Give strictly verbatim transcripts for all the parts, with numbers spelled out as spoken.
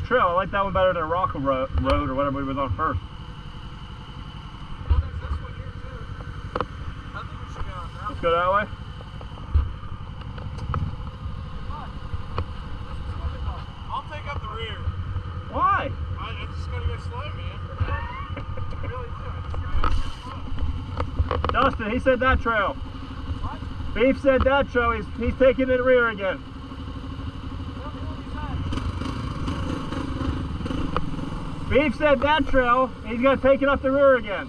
trail. I like that one better than Rock Road, road or whatever we was on first. Well, there's this one here too. I think we should go on that. Let's go that way. I'll take up the rear. Why? I, I'm just gonna go slow, man. I really do. I'm just gonna go slow. Dustin, he said that trail. What? Beef said that trail. He's he's taking it rear again. Tell me what he said. Beef said that trail. He's gonna take it up the rear again.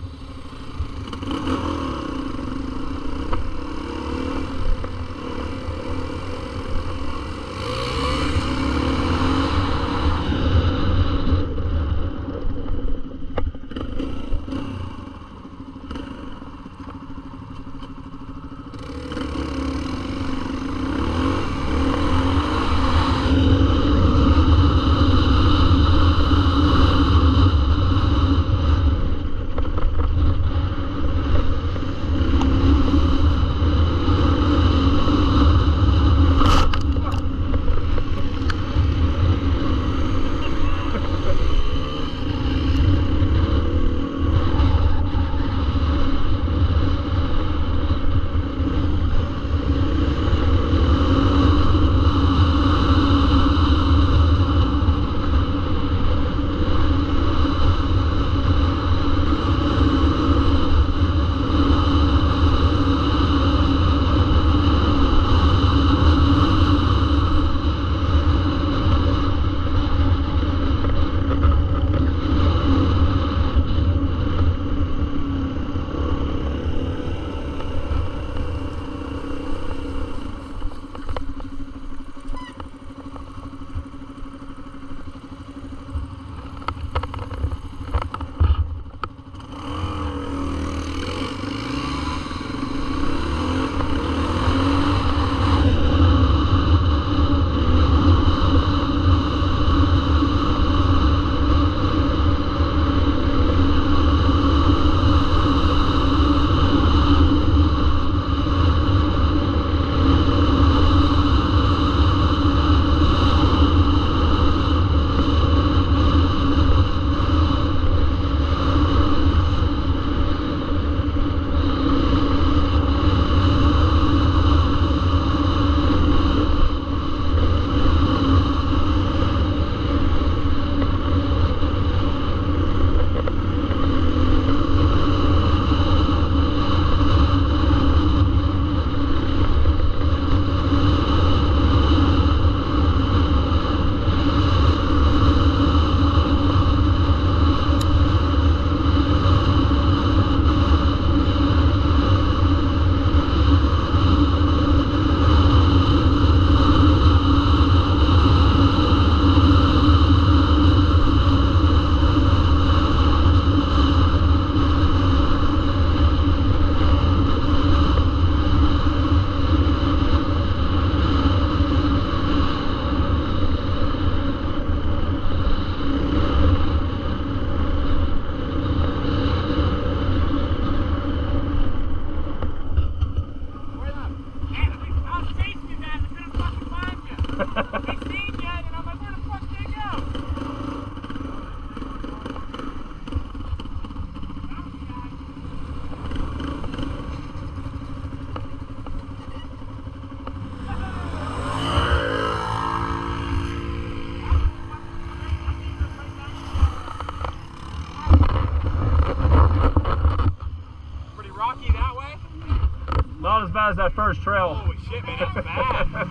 Not as bad as that first trail. Holy shit, man, that's bad.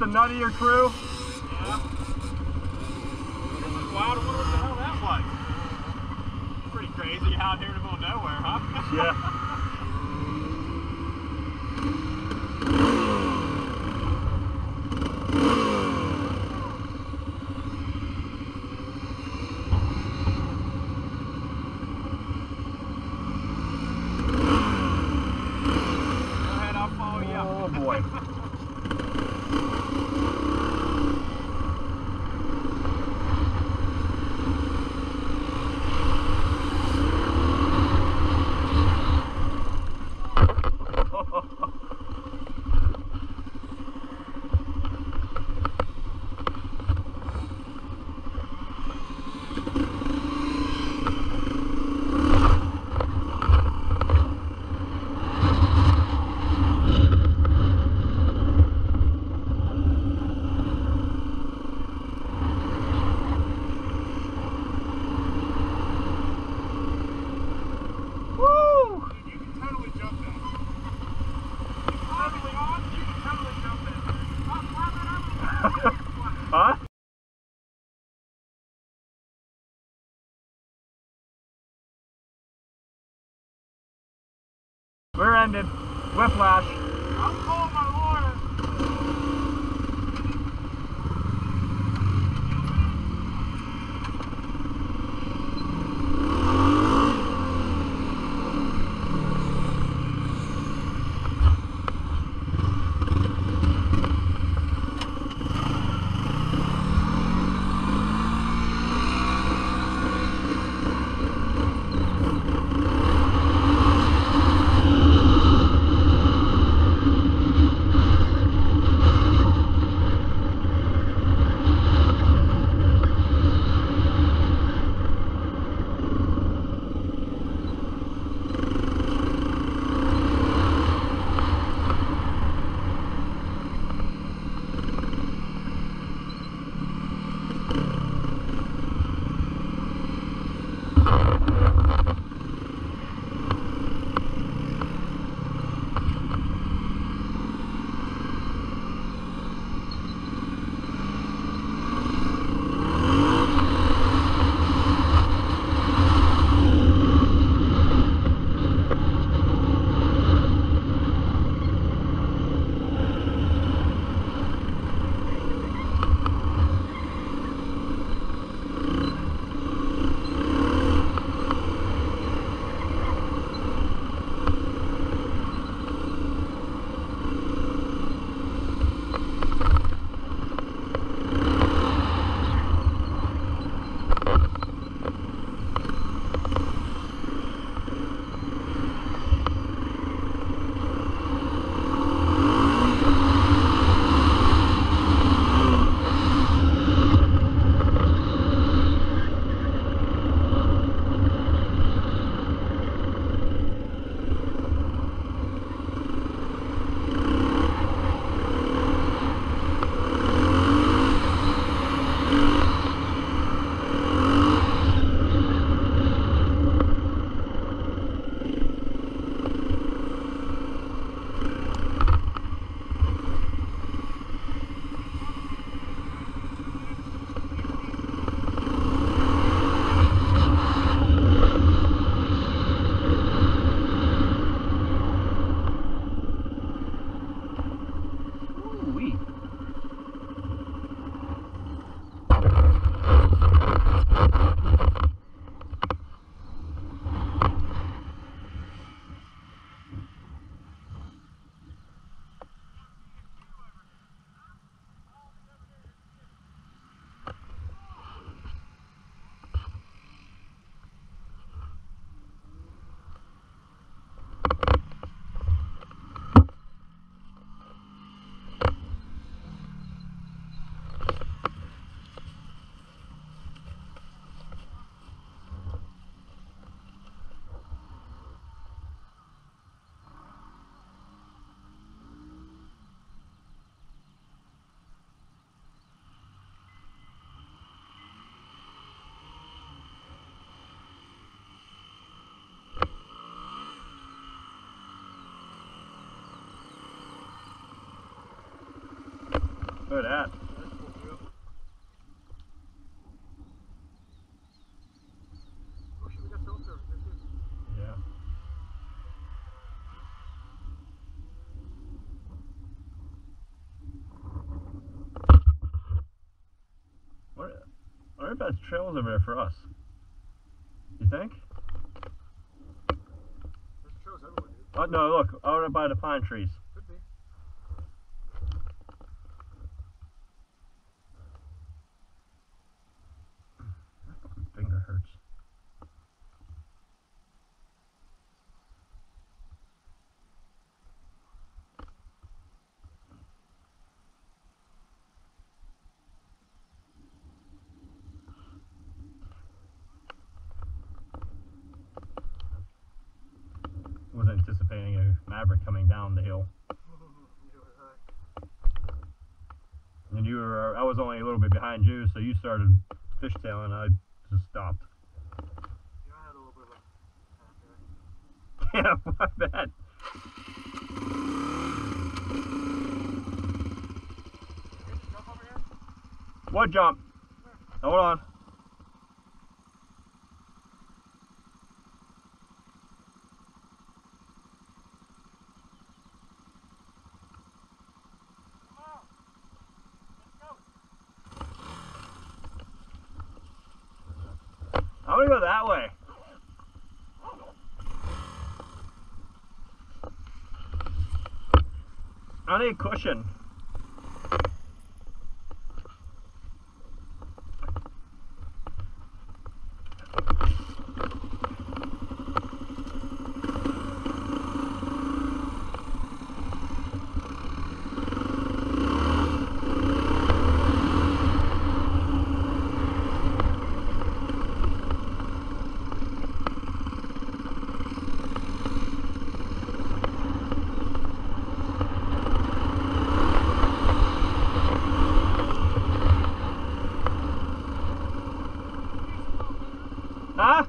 nuttier crew. Yeah. This is wild. I wonder what the hell that was. Pretty crazy out here in the middle of nowhere, huh? Yeah. Go ahead, I'll follow you. Oh boy. You can totally jump that. You can totally on, you can totally jump that. Huh? We're ended. Whiplash. I'm pulling my water. Look at that. That's cool, deal. Oh shit, we got cell service there too. Yeah. What? I wonder if that's trails over there for us. You think? There's trails everywhere, dude. Oh no! Look, over by the pine trees. Could be. My fucking finger hurts. Wasn't anticipating a Maverick coming down the hill. And you were, I was only a little bit behind you, so you started fishtailing, I just stopped. Yeah, I had a little bit of a Yeah, my bad. jump over here? What jump? Hold on. I'm gonna go that way. I need a cushion. Huh?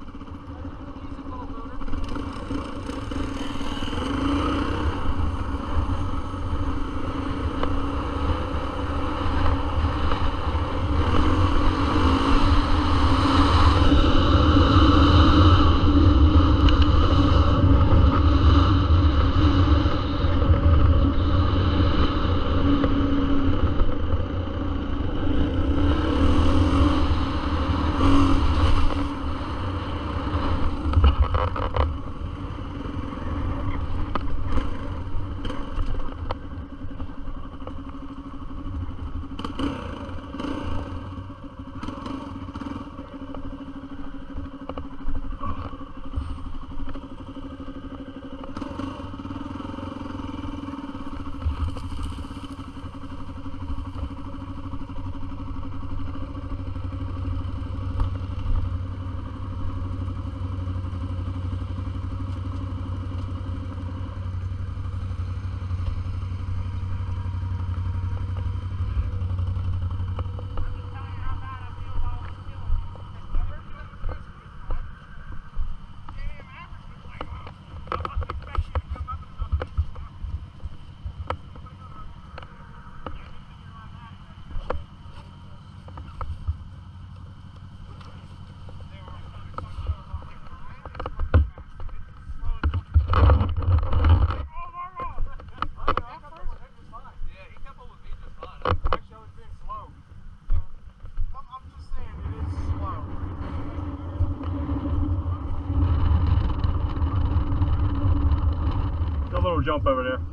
Jump over there.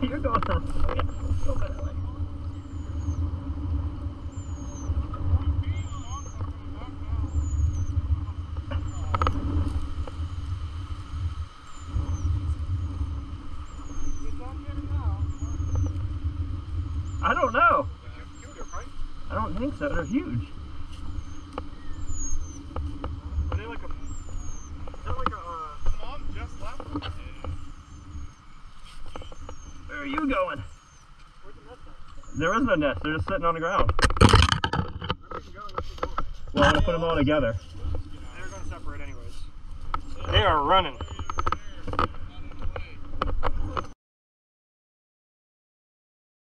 you're going the wrong way. Go that way. I don't know. I don't think so. They're huge. Are they like a? Is that like a? Uh, mom just left. Where are you going? Where's the nest at? There is no nest. They're just sitting on the ground. Where we can go unless we go. Well, I'm gonna put them all together. They're gonna separate anyways. They are running.